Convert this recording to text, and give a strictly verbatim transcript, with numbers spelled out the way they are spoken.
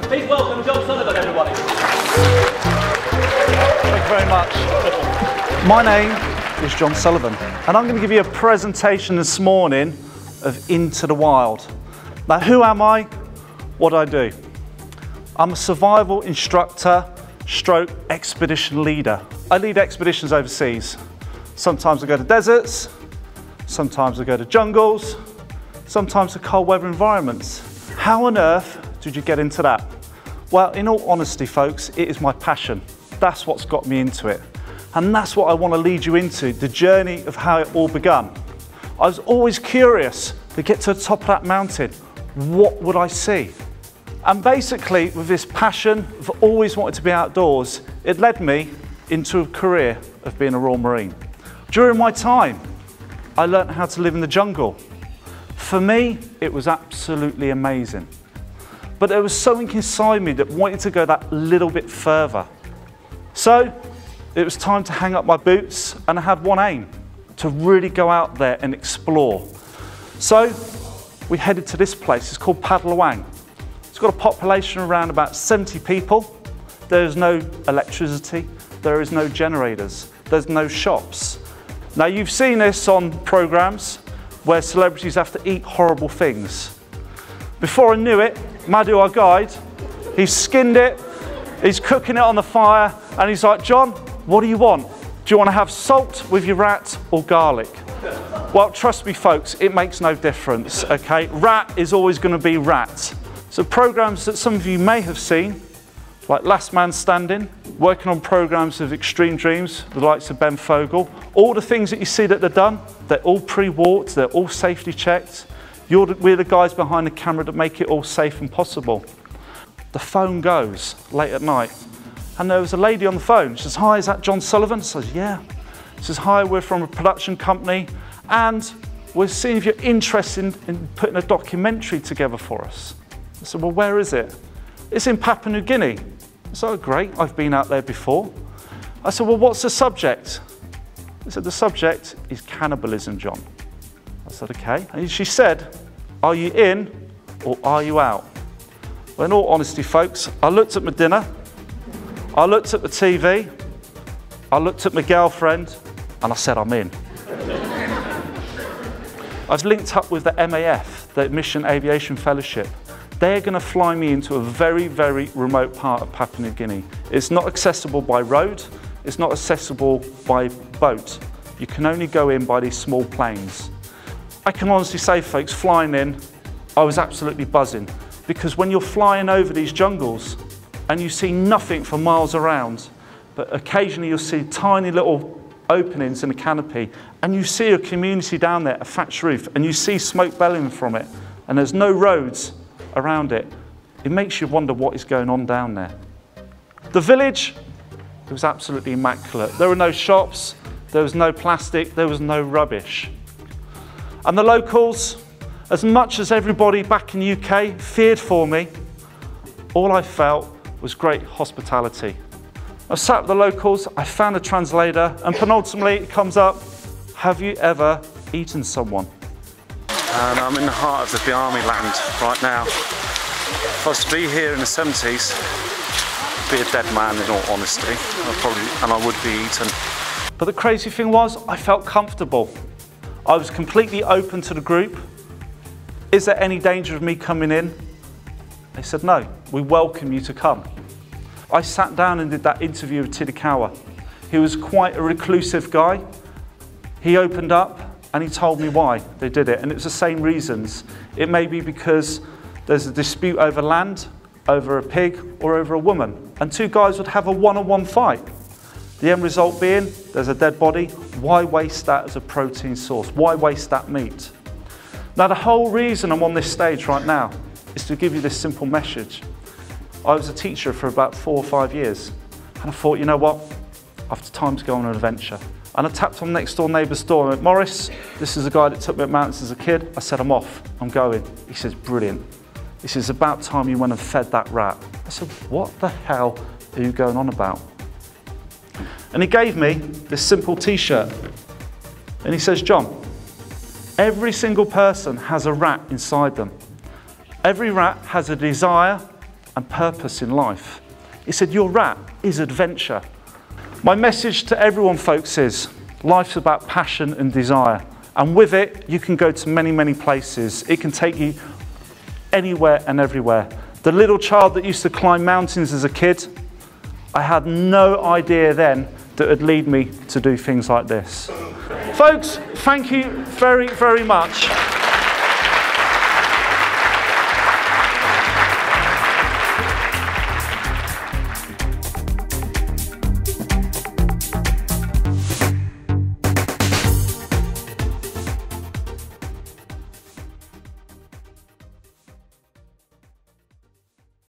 Please welcome John Sullivan, everybody. Thank you very much. My name is John Sullivan, and I'm going to give you a presentation this morning of Into the Wild. Now, who am I? What do I do? I'm a survival instructor, stroke expedition leader. I lead expeditions overseas. Sometimes I go to deserts, sometimes I go to jungles, sometimes to cold weather environments. How on earth did you get into that? Well, in all honesty, folks, it is my passion. That's what's got me into it. And that's what I want to lead you into, the journey of how it all began. I was always curious to get to the top of that mountain. What would I see? And basically, with this passion of always wanting to be outdoors, it led me into a career of being a Royal Marine. During my time, I learned how to live in the jungle. For me, it was absolutely amazing. But there was something inside me that wanted to go that little bit further. So it was time to hang up my boots, and I had one aim, to really go out there and explore. So we headed to this place. It's called Padalawang. It's got a population of around about seventy people. There's no electricity. There is no generators. There's no shops. Now, you've seen this on programs where celebrities have to eat horrible things. Before I knew it, Madhu, our guide, he's skinned it, he's cooking it on the fire, and he's like, John, what do you want? Do you want to have salt with your rat or garlic? Well, trust me, folks, it makes no difference, okay? Rat is always going to be rat. So programs that some of you may have seen, like Last Man Standing, working on programs of extreme dreams, the likes of Ben Fogle, all the things that you see that they're done, they're all pre-walked, they're all safety checked. You're the, we're the guys behind the camera that make it all safe and possible. The phone goes late at night, and there was a lady on the phone. She says, hi, is that John Sullivan? I says, yeah. She says, hi, we're from a production company, and we're seeing if you're interested in putting a documentary together for us. I said, well, where is it? It's in Papua New Guinea. I said, oh, great, I've been out there before. I said, well, what's the subject? I said, the subject is cannibalism, John. I said, okay. And she said, are you in or are you out? Well, in all honesty, folks, I looked at my dinner, I looked at the T V, I looked at my girlfriend, and I said, I'm in. I've linked up with the M A F, the Mission Aviation Fellowship. They're going to fly me into a very, very remote part of Papua New Guinea. It's not accessible by road, it's not accessible by boat. You can only go in by these small planes. I can honestly say, folks, flying in, I was absolutely buzzing, because when you're flying over these jungles and you see nothing for miles around, but occasionally you'll see tiny little openings in the canopy, and you see a community down there, a thatched roof, and you see smoke bellowing from it, and there's no roads around it, it makes you wonder what is going on down there. The village, it was absolutely immaculate. There were no shops, there was no plastic, there was no rubbish. And the locals, as much as everybody back in the U K feared for me, all I felt was great hospitality. I sat with the locals, I found a translator, and penultimately it comes up, have you ever eaten someone? And I'm in the heart of the Biami land right now. If I was to be here in the seventies, I'd be a dead man in all honesty, I'd probably, and I would be eaten. But the crazy thing was, I felt comfortable. I was completely open to the group. Is there any danger of me coming in? They said, no, we welcome you to come. I sat down and did that interview with Tidikawa. He was quite a reclusive guy. He opened up and he told me why they did it, and it was the same reasons. It may be because there's a dispute over land, over a pig, or over a woman, and two guys would have a one-on-one fight. The end result being, there's a dead body. Why waste that as a protein source? Why waste that meat? Now, the whole reason I'm on this stage right now is to give you this simple message. I was a teacher for about four or five years, and I thought, you know what? I've time to go on an adventure. And I tapped on next door neighbour's door and went, Morris, this is the guy that took me up mountains as a kid. I said, I'm off, I'm going. He says, brilliant. He says, about time you went and fed that rat. I said, what the hell are you going on about? And he gave me this simple t-shirt. And he says, John, every single person has a rat inside them. Every rat has a desire, and purpose in life. He said, your rap is adventure. My message to everyone, folks, is life's about passion and desire. And with it, you can go to many, many places. It can take you anywhere and everywhere. The little child that used to climb mountains as a kid, I had no idea then that would lead me to do things like this. Folks, thank you very, very much.